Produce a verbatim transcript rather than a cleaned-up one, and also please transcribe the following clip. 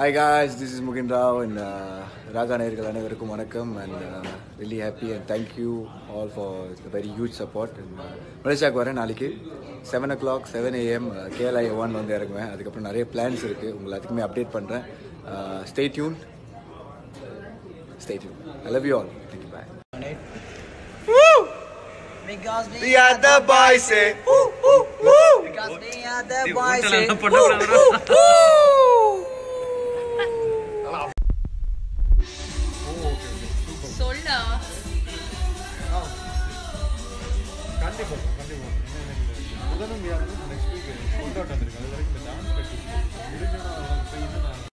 Hi guys, this is Mugen Rao and uh, Raga Nairgal அனைவருக்கும் வணக்கம் and uh, really happy and thank you all for the very huge support and மலேசியாவுக்கு வரேன் நாளைக்கு seven o'clock seven a m K L I one வந்து இறங்குவேன். அதுக்கப்புறம் நிறைய plans இருக்குது, உங்களை அதுக்குமே அப்டேட் பண்ணுறேன். Stay tuned. Stay tuned. I love you all. Thank you. Bye. Woo! Because we, we are the boys, say woo woo woo. Because we are the boys, say woo woo woo. சொல்டா கண்டிப்பா கண்டிப்பா முதலும் யாரும் next week கொண்டாட்டம் இருக்கு. அது வரைக்கும் இந்த டான்ஸ் கட்டி முடிஞ்சோன்னா